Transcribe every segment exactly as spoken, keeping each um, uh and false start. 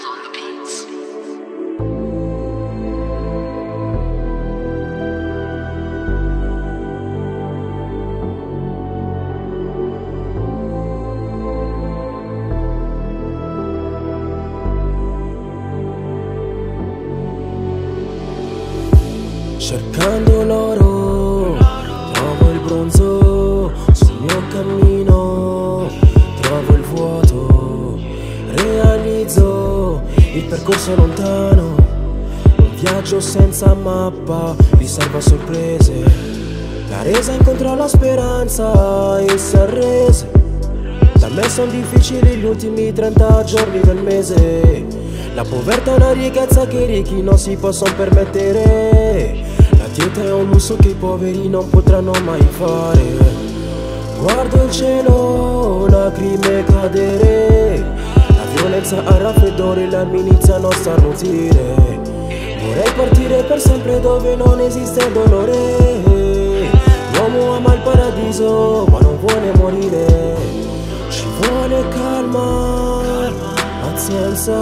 Cercando l'oro, trovo il bronzo, sul mio cammino trovo il vuoto, realizzo il percorso lontano, un viaggio senza mappa, riserva sorprese, la resa incontrò la speranza e si arrese. Da me son difficili gli ultimi trenta giorni del mese, la povertà è una ricchezza che i ricchi non si possono permettere. La dieta è un lusso che i poveri non potranno mai fare. Guardo il cielo, lacrime cadere, la violenza ha raffreddore, le armi iniziano a starnutire. Vorrei partire per sempre dove non esiste dolore. L'uomo ama il paradiso ma non vuole morire. Ci vuole calma, pazienza,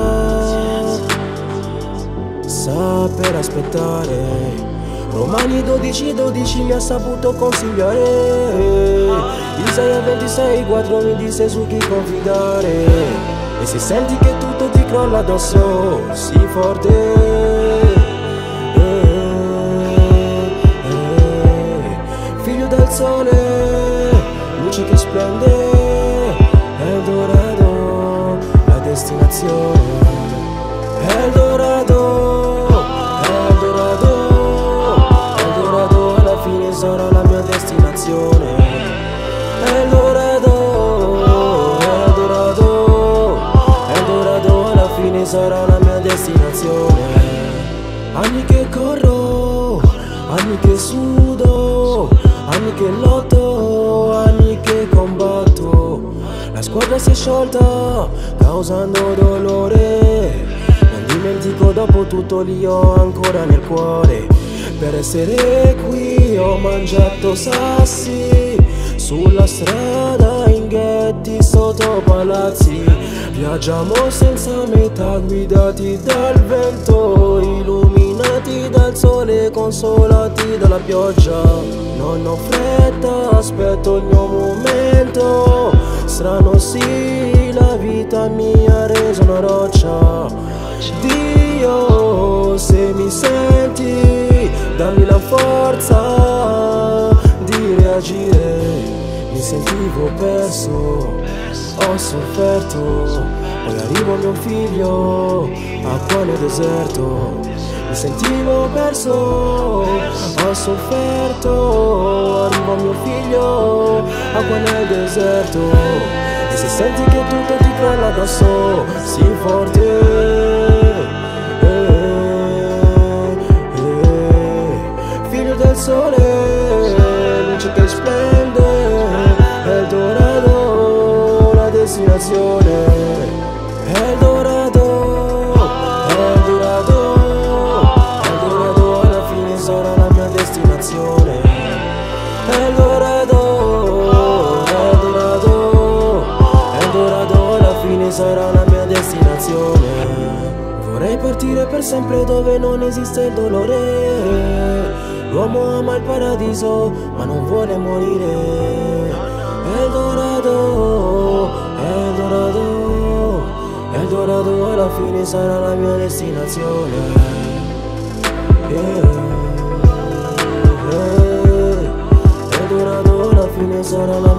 saper aspettare. Romani dodici dodici mi ha saputo consigliare. Isaia ventisei quattro mi disse su chi confidare. E se senti che tutto ti crolla addosso, sii forte. eh, eh. Figlio del sole, luce che splende, Eldorado, la destinazione. Eldorado, sarà la mia destinazione. Eldorado, Eldorado, Eldorado, alla fine sarà la mia destinazione. Anni che corro, anni che sudo, anni che lotto, anni che combatto. La squadra si è sciolta, causando dolore. Non dimentico, dopo tutto lì ho ancora nel cuore. Per essere qui ho mangiato sassi, sulla strada in ghetti sotto palazzi. Viaggiamo senza metà, guidati dal vento, illuminati dal sole, consolati dalla pioggia. Non ho fretta, aspetto il mio momento. Strano sì, la vita mi ha reso una roccia. Dio, se mi senti, dammi la forza di reagire. Mi sentivo perso, ho sofferto, poi arrivo mio figlio, acqua nel deserto. Mi sentivo perso, ho sofferto, arrivo mio figlio, acqua nel deserto. E se senti che tutto ti crolla addosso, sii forte. Del sole, luce che splende, Eldorado, la destinazione. Eldorado, Eldorado, Eldorado, alla fine sarà la mia destinazione. Eldorado, Eldorado, Eldorado, alla fine sarà la mia destinazione. Vorrei partire per sempre dove non esiste il dolore. L'uomo ama il paradiso ma non vuole morire. Eldorado, Eldorado, Eldorado, alla fine sarà la mia destinazione. yeah. yeah. Eldorado, alla fine sarà la mia